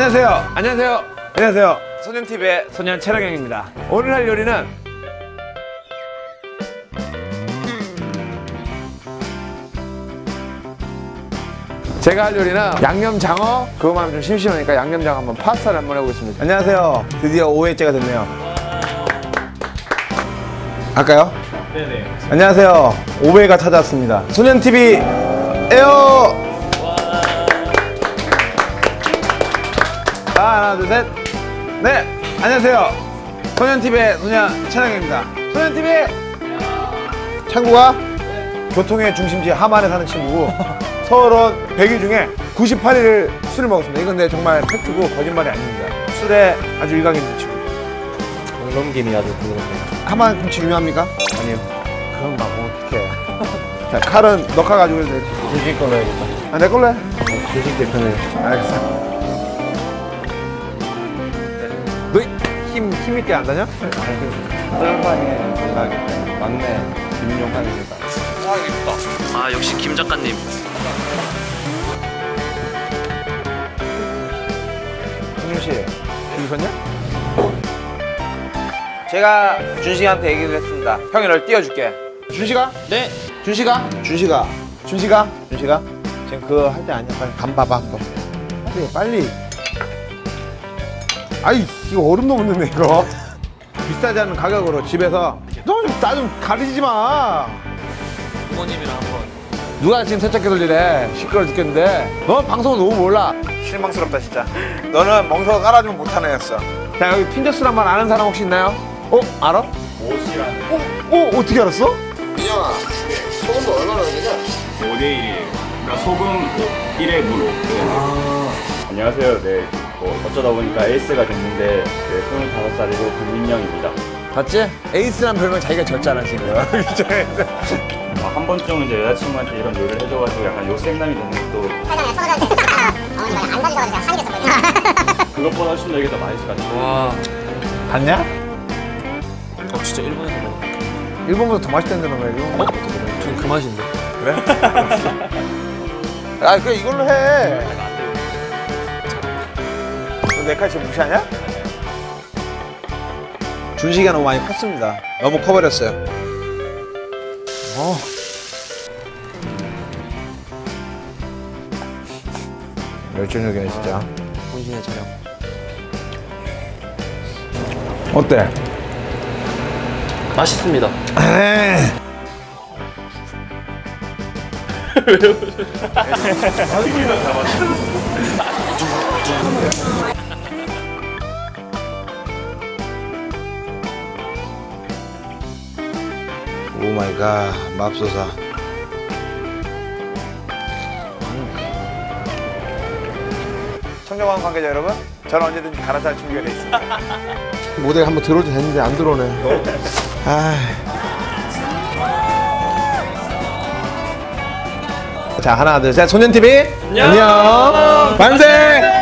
안녕하세요. 안녕하세요. 안녕하세요. 소년TV의 소년 최랑영입니다. 오늘 할 요리는 제가 할 요리는 양념장어. 그거만 하면 좀 심심하니까 양념장어 한번 파스타를 한번 해보겠습니다. 안녕하세요. 드디어 5회째가 됐네요. 할까요? 네네. 안녕하세요. 5회가 찾아왔습니다. 소년TV 에어! 하나, 둘, 셋. 네, 안녕하세요. 소년TV의 소년 찬양입니다. 소년TV! 창구가 교통의 중심지 하만에 사는 친구고 서울은 100일 중에 98일을 술을 먹었습니다. 이건 내 정말 팩트고 거짓말이 아닙니다. 술에 아주 일각이 있는 친구. 넘김이 아주 부드럽네요. 하만 김치 유명합니까? 아니요. 그럼 막 어떡해. 자, 칼은 너 칼 가지고 해도 되지. 조식 걸로 해야겠다. 아, 내 걸로 해. 조식 대표는 알겠어. 너 힘 있게 안 다녀? 썰방에 제가 막내 김용환입니다. 와, 이쁘다. 아 역시 김 작가님. 준씨, 여기 있었냐? 제가 준식이한테 얘기를 했습니다. 형이 널 띄워줄게. 준식아? 네. 준식아? 준식아? 지금 그거 할 때 아니야. 빨리 간 봐봐 한번. 빨리. 아이, 이거 얼음도 못 넣네 이거. 비싸지 않은 가격으로 집에서 너 좀 나 좀 가리지 마. 부모님이랑 한번. 누가 지금 세척기 돌리래. 시끄러워 죽겠는데. 너 방송은 너무 몰라. 실망스럽다 진짜. 너는 멍석 깔아주면 못하는 애였어. 자, 여기 핀저스란 말 아는 사람 혹시 있나요? 알아? 옷이라는. 어떻게 알았어? 민영아, 소금도 얼마나 되냐? 5대1이에요. 그러니까 소금 1회 무로. 안녕하세요. 네, 어쩌다 보니까 에이스가 됐는데 25살이고 국민영입니다. 봤지? 에이스란 별명 자기가 졌잖아 지금. 한 번쯤 이제 여자친구한테 이런 요리를 해줘가지고 약간 요생남이 되는 것도 그것보다 훨씬 더 이게 더 맛있을 것 같아요. 와. 봤냐? 진짜 일본에서 먹어. 일본보다 더 맛있다는 거야 이거. 전 그 맛인데. 그래? 아, 그래 이걸로 해. 너 내 칼 지금 무시하냐? 준식이가 너무 많이 컸습니다. 너무 커버렸어요. 열정적이네 진짜. 본신의 촬영. 어때? 맛있습니다. 오 마이 갓, 맙소사. 청정원 관계자 여러분, 저는 언제든지 갈아서 할 준비가 돼 있습니다. 모델 한번 들어올 때 됐는데 안 들어오네. 자, 하나, 둘, 셋. 소년TV 안녕. 만세.